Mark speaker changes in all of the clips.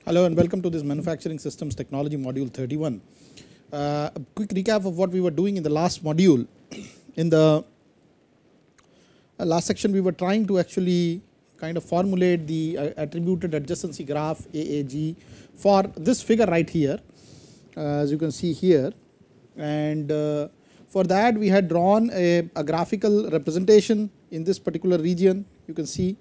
Speaker 1: Hello and welcome to this Manufacturing Systems Technology Module 31. A quick recap of what we were doing in the last module. In the last section we were trying to actually kind of formulate the attributed adjacency graph AAG for this figure right here, as you can see here, and for that we had drawn a graphical representation in this particular region. You can see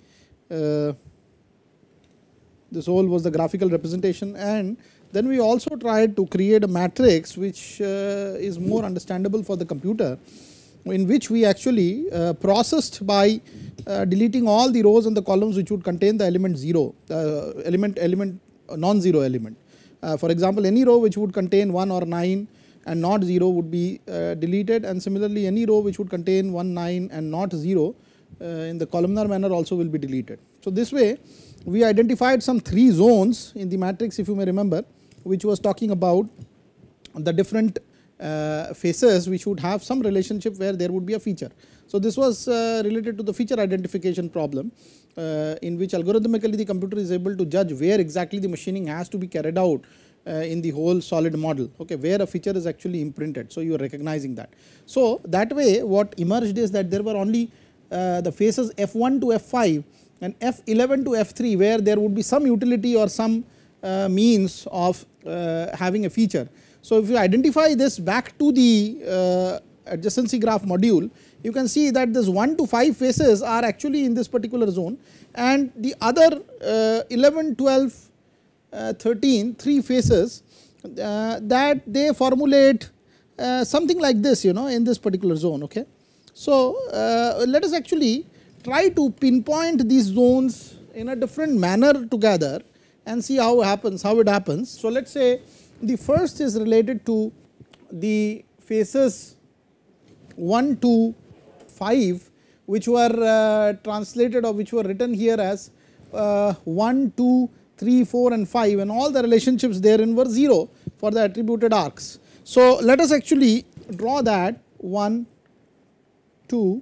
Speaker 1: this whole was the graphical representation, and then we also tried to create a matrix which is more understandable for the computer, in which we actually processed by deleting all the rows and the columns which would contain the element 0, non-zero element. For example, any row which would contain 1 or 9 and not 0 would be deleted, and similarly any row which would contain 1, 9 and not 0 in the columnar manner also will be deleted. So this way we identified some 3 zones in the matrix, if you may remember, which was talking about the different faces which would have some relationship where there would be a feature. So this was related to the feature identification problem, in which algorithmically the computer is able to judge where exactly the machining has to be carried out in the whole solid model, okay, where a feature is actually imprinted. So you are recognizing that. So that way what emerged is that there were only the faces F1 to F5 and F11 to F3 where there would be some utility or some means of having a feature. So if you identify this back to the adjacency graph module, you can see that this 1 to 5 faces are actually in this particular zone, and the other 11, 12, 13, 3 faces that they formulate something like this, in this particular zone, okay. So let us actually try to pinpoint these zones in a different manner together and see how it happens. So let us say the first is related to the faces 1 to 5, which were translated or which were written here as 1, 2, 3, 4 and 5, and all the relationships therein were 0 for the attributed arcs. So let us actually draw that 1, 2,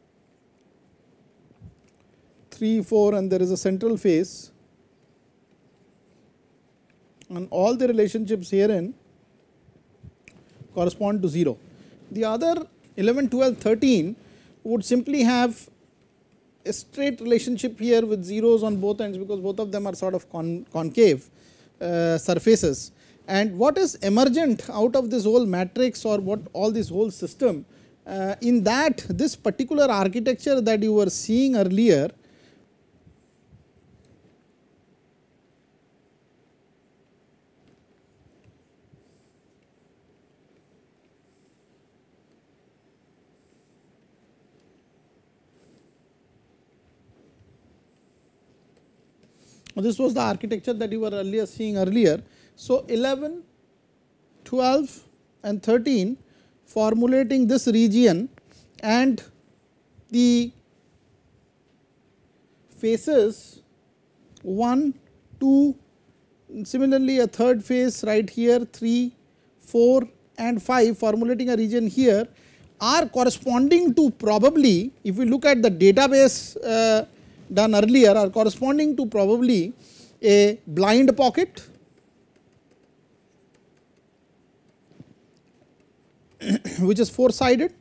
Speaker 1: 3, 4, and there is a central face, and all the relationships herein correspond to 0. The other 11, 12, 13 would simply have a straight relationship here with zeros on both ends, because both of them are sort of concave surfaces. And what is emergent out of this whole matrix, or what all this whole system, in that this particular architecture that you were seeing earlier this was the architecture that you were seeing earlier. So 11, 12 and 13 formulating this region, and the faces 1, 2, similarly a third face right here, 3, 4 and 5 formulating a region here, are corresponding to, probably if we look at the database done earlier, are corresponding to probably a blind pocket, which is 4 sided,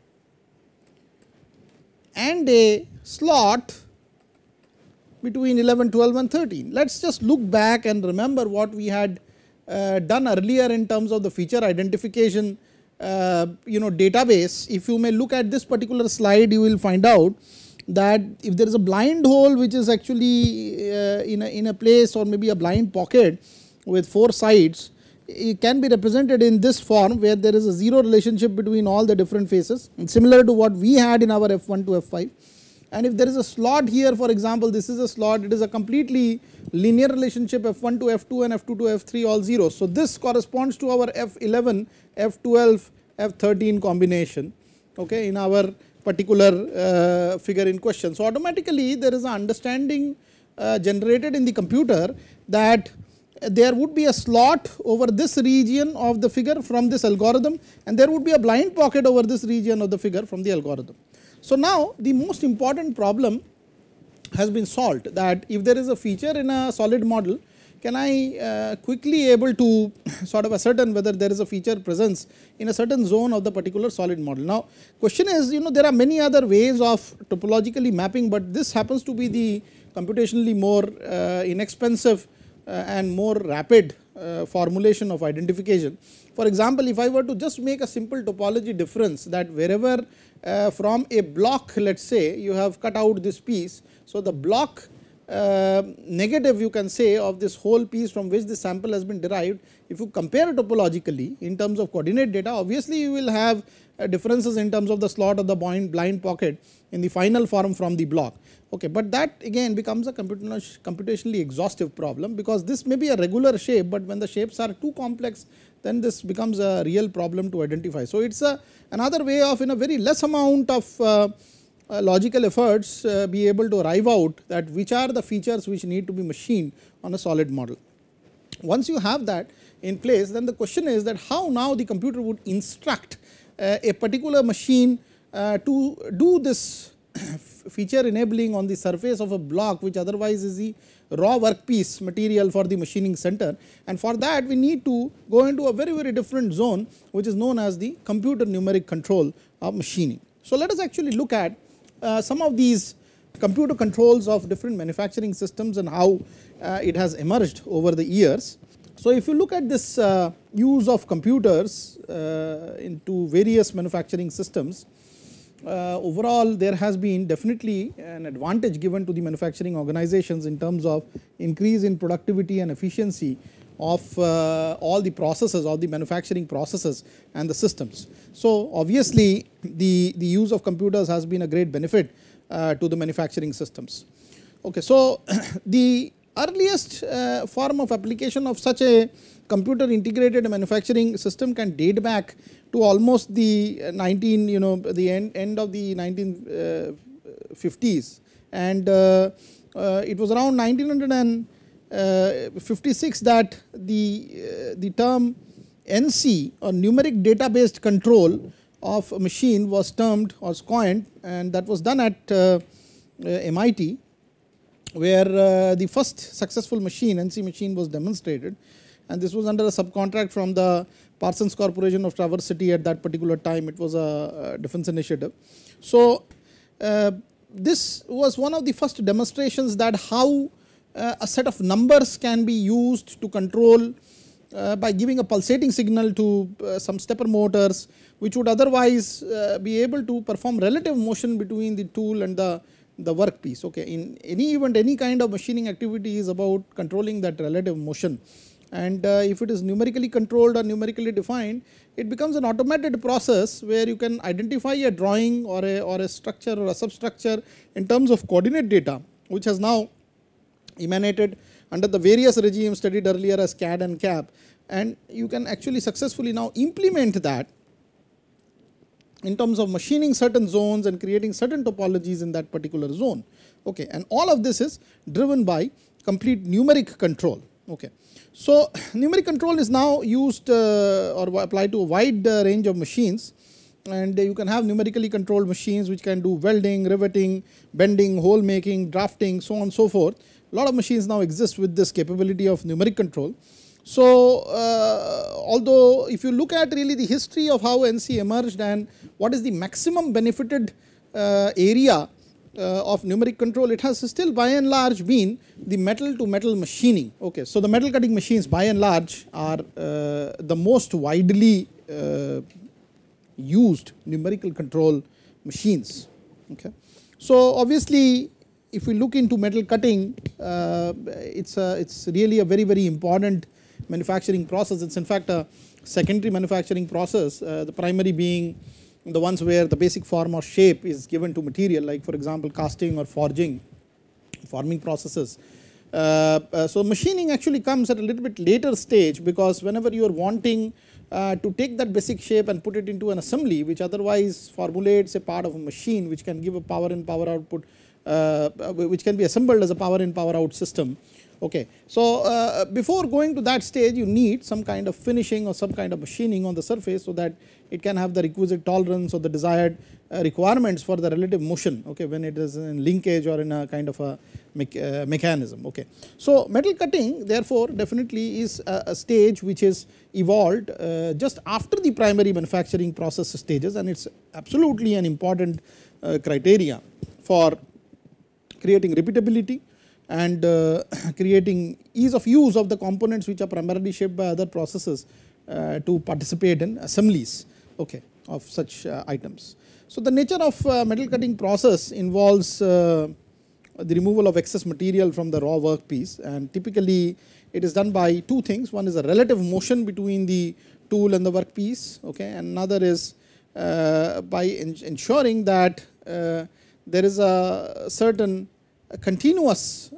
Speaker 1: and a slot between 11, 12 and 13. Let us just look back and remember what we had done earlier in terms of the feature identification database. If you may look at this particular slide, you will find out that if there is a blind hole which is actually in a place, or maybe a blind pocket with 4 sides, it can be represented in this form where there is a 0 relationship between all the different faces, and similar to what we had in our F1 to F5. And if there is a slot here, for example, this is a slot, it is a completely linear relationship, F1 to F2 and F2 to F3 all 0. So this corresponds to our F11, F12, F13 combination, okay, in our particular figure in question. So automatically there is an understanding generated in the computer that there would be a slot over this region of the figure from this algorithm, and there would be a blind pocket over this region of the figure from the algorithm. So now the most important problem has been solved, that if there is a feature in a solid model, can I quickly able to sort of ascertain whether there is a feature presence in a certain zone of the particular solid model. Now question is, there are many other ways of topologically mapping, but this happens to be the computationally more inexpensive and more rapid formulation of identification. For example, if I were to just make a simple topology difference, that wherever from a block, let us say you have cut out this piece, so the block negative you can say of this whole piece from which this sample has been derived, if you compare topologically in terms of coordinate data, obviously you will have differences in terms of the slot or the blind pocket in the final form from the block. Okay, but that again becomes a computationally exhaustive problem, because this may be a regular shape, but when the shapes are too complex, then this becomes a real problem to identify. So it is another way of, in a very less amount of logical efforts, be able to arrive out that which are the features which need to be machined on a solid model. Once you have that in place, then the question is that how now the computer would instruct a particular machine to do this feature enabling on the surface of a block which otherwise is the raw workpiece material for the machining center, and for that we need to go into a very different zone which is known as the computer numeric control of machining. So let us actually look at some of these computer controls of different manufacturing systems and how it has emerged over the years. So if you look at this use of computers into various manufacturing systems, overall there has been definitely an advantage given to the manufacturing organizations in terms of increase in productivity and efficiency of all the processes, all the manufacturing processes and the systems. So obviously the use of computers has been a great benefit to the manufacturing systems. Okay, so the earliest form of application of such a computer integrated manufacturing system can date back to almost the the end of the 1950s, and it was around 1956 that the term NC, or numeric data based control of a machine, was termed or coined, and that was done at MIT, where the first successful machine, NC machine, was demonstrated, and this was under a subcontract from the Parsons Corporation of Traverse City at that particular time. It was a defense initiative. So this was one of the first demonstrations that how a set of numbers can be used to control by giving a pulsating signal to some stepper motors, which would otherwise be able to perform relative motion between the tool and the workpiece. Okay, in any event, any kind of machining activity is about controlling that relative motion, and if it is numerically controlled or numerically defined, it becomes an automated process where you can identify a drawing or a structure or a substructure in terms of coordinate data, which has now emanated under the various regimes studied earlier as CAD and CAP, and you can actually successfully now implement that in terms of machining certain zones and creating certain topologies in that particular zone. Okay, and all of this is driven by complete numeric control. Okay, so numeric control is now used or applied to a wide range of machines, and you can have numerically controlled machines which can do welding, riveting, bending, hole making, drafting, so on and so forth. A lot of machines now exist with this capability of numeric control. So although if you look at really the history of how NC emerged and what is the maximum benefited area of numeric control, it has still by and large been the metal to metal machining. Okay, so the metal cutting machines by and large are the most widely used numerical control machines. Okay, so obviously if we look into metal cutting, it's really a very important manufacturing process. It's in fact a secondary manufacturing process, the primary being the ones where the basic form or shape is given to material, like for example casting or forging, forming processes. So machining actually comes at a little bit later stage, because whenever you are wanting to take that basic shape and put it into an assembly which otherwise formulates a part of a machine which can give a power in power output, which can be assembled as a power in power out system, Okay. So, before going to that stage, you need some kind of finishing or some kind of machining on the surface, so that it can have the requisite tolerance or the desired requirements for the relative motion, okay, when it is in linkage or in a kind of a mechanism. Okay. So, metal cutting therefore definitely is a stage which is evolved just after the primary manufacturing process stages, and it is absolutely an important criteria for creating repeatability and creating ease of use of the components which are primarily shaped by other processes to participate in assemblies, okay, of such items. So, the nature of metal cutting process involves the removal of excess material from the raw workpiece, and typically it is done by two things. One is a relative motion between the tool and the workpiece, okay, and another is by ensuring that there is a certain continuous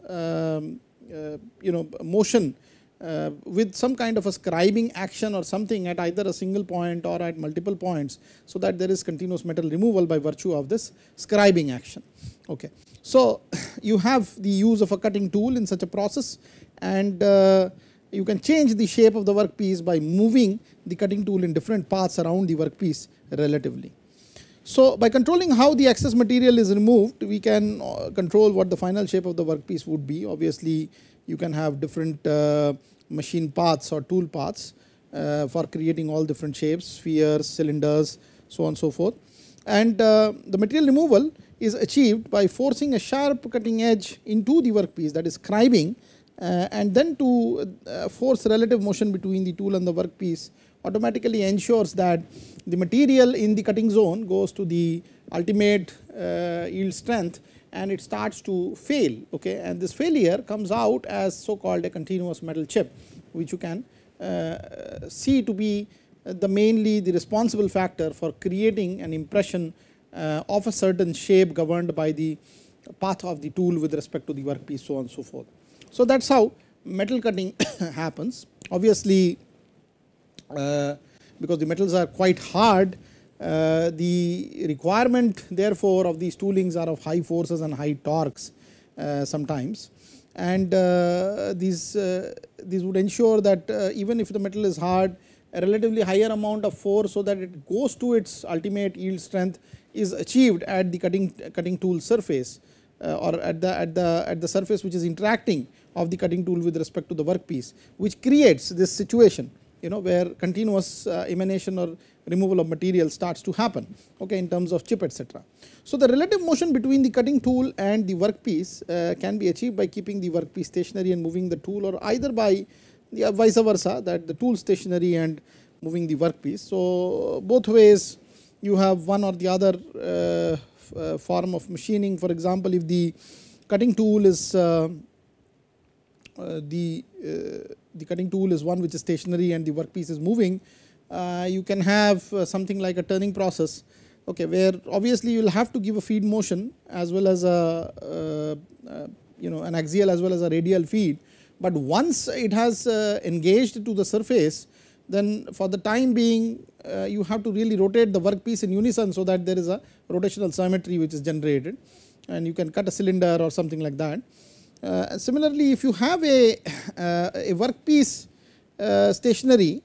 Speaker 1: motion with some kind of a scribing action or something at either a single point or at multiple points, so that there is continuous metal removal by virtue of this scribing action. Okay. So, you have the use of a cutting tool in such a process, and you can change the shape of the workpiece by moving the cutting tool in different paths around the workpiece relatively. So, by controlling how the excess material is removed, we can control what the final shape of the workpiece would be. Obviously, you can have different machine paths or tool paths for creating all different shapes, spheres, cylinders, so on and so forth. And the material removal is achieved by forcing a sharp cutting edge into the workpiece, that is scribing, and then to force relative motion between the tool and the workpiece automatically ensures that the material in the cutting zone goes to the ultimate yield strength, and it starts to fail, okay, and this failure comes out as so called a continuous metal chip, which you can see to be mainly the responsible factor for creating an impression of a certain shape governed by the path of the tool with respect to the workpiece, so on and so forth. So, that is how metal cutting happens. Obviously, because the metals are quite hard, the requirement therefore of these toolings are of high forces and high torques sometimes, and these would ensure that even if the metal is hard, a relatively higher amount of force so that it goes to its ultimate yield strength is achieved at the cutting tool surface or at the surface which is interacting of the cutting tool with respect to the workpiece, which creates this situation, where continuous emanation or removal of material starts to happen, okay, in terms of chip, etc. So, the relative motion between the cutting tool and the workpiece can be achieved by keeping the workpiece stationary and moving the tool, or either by vice versa, that the tool stationary and moving the workpiece. So, both ways you have one or the other form of machining. For example, if the cutting tool is the cutting tool is one which is stationary and the workpiece is moving, you can have something like a turning process, okay, where obviously you will have to give a feed motion as well as a an axial as well as a radial feed, but once it has engaged to the surface, then for the time being you have to really rotate the workpiece in unison, so that there is a rotational symmetry which is generated, and you can cut a cylinder or something like that. Similarly, if you have a workpiece stationary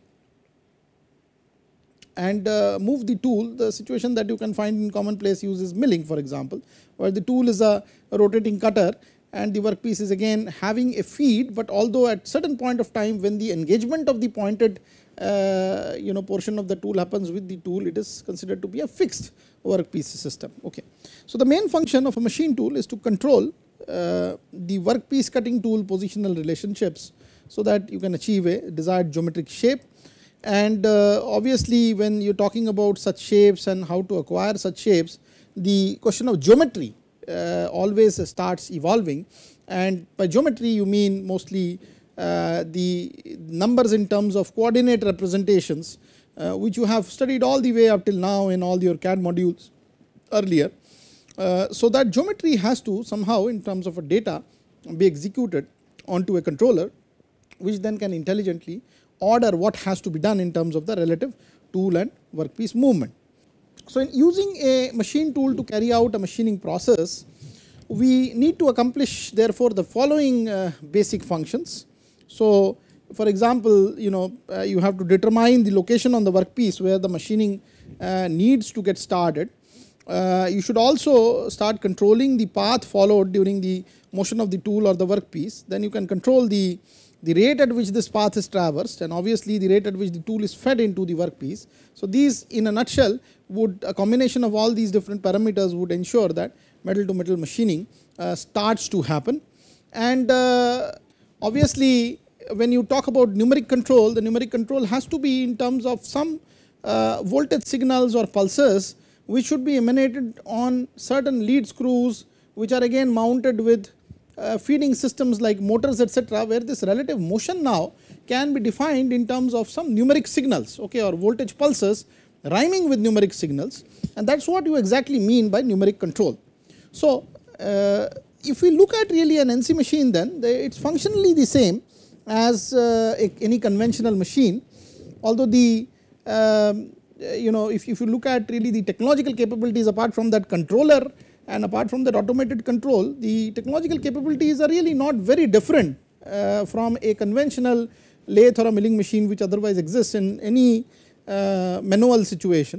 Speaker 1: and move the tool, the situation that you can find in commonplace use is milling, for example, where the tool is a rotating cutter and the workpiece is again having a feed, but although at certain point of time when the engagement of the pointed portion of the tool happens with the tool, it is considered to be a fixed workpiece system. Okay. So, the main function of a machine tool is to control the workpiece cutting tool positional relationships, so that you can achieve a desired geometric shape. And obviously, when you are talking about such shapes and how to acquire such shapes, the question of geometry always starts evolving, and by geometry you mean mostly the numbers in terms of coordinate representations, which you have studied all the way up till now in all your CAD modules earlier. So, that geometry has to somehow in terms of a data be executed onto a controller, which then can intelligently order what has to be done in terms of the relative tool and workpiece movement. So, in using a machine tool to carry out a machining process, we need to accomplish therefore the following basic functions. So, for example, you have to determine the location on the workpiece where the machining needs to get started. You should also start controlling the path followed during the motion of the tool or the workpiece. Then you can control the rate at which this path is traversed, and obviously the rate at which the tool is fed into the workpiece. So these, in a nutshell, would a combination of all these different parameters would ensure that metal to metal machining starts to happen. And obviously when you talk about numeric control, the numeric control has to be in terms of some voltage signals or pulses which should be emanated on certain lead screws, which are again mounted with feeding systems like motors, etc., where this relative motion now can be defined in terms of some numeric signals, okay, or voltage pulses rhyming with numeric signals, and that is what you exactly mean by numeric control. So if we look at really an NC machine, then it is functionally the same as any conventional machine, although the if you look at really the technological capabilities apart from that controller and apart from that automated control, the technological capabilities are really not very different from a conventional lathe or a milling machine which otherwise exists in any manual situation.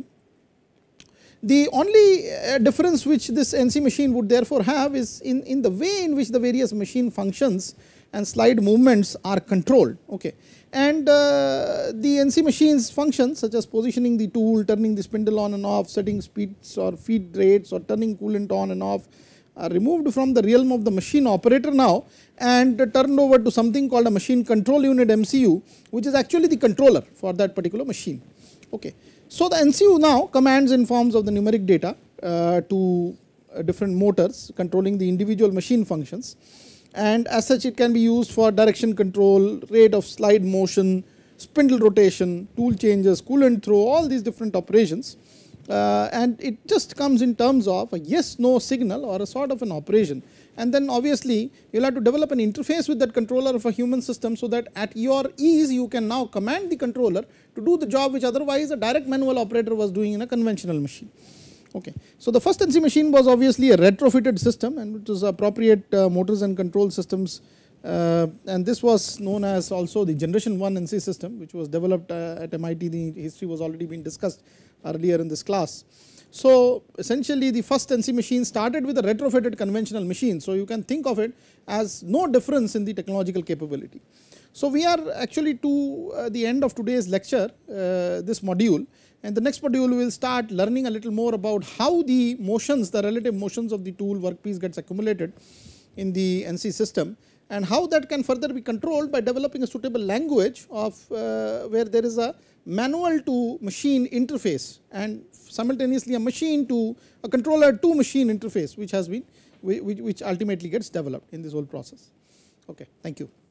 Speaker 1: The only difference which this NC machine would therefore have is in the way in which the various machine functions and slide movements are controlled, okay. And the NC machine's functions such as positioning the tool, turning the spindle on and off, setting speeds or feed rates or turning coolant on and off are removed from the realm of the machine operator now and turned over to something called a machine control unit, MCU, which is actually the controller for that particular machine, okay. So the MCU now commands in forms of the numeric data to different motors controlling the individual machine functions, and as such it can be used for direction control, rate of slide motion, spindle rotation, tool changes, coolant throw, all these different operations, and it just comes in terms of a yes no signal or a sort of an operation. And then obviously you will have to develop an interface with that controller of a human system, so that at your ease you can now command the controller to do the job which otherwise a direct manual operator was doing in a conventional machine. Okay. So the first NC machine was obviously a retrofitted system, and it was appropriate motors and control systems, and this was known as also the generation 1 NC system, which was developed at MIT. The history was already been discussed earlier in this class. So essentially the first NC machine started with a retrofitted conventional machine, so you can think of it as no difference in the technological capability. So we are actually to the end of today's lecture, this module, and the next module we will start learning a little more about how the motions, the relative motions of the tool workpiece gets accumulated in the NC system, and how that can further be controlled by developing a suitable language of where there is a manual to machine interface and simultaneously a machine to a controller to machine interface, which has been which ultimately gets developed in this whole process. Okay, thank you.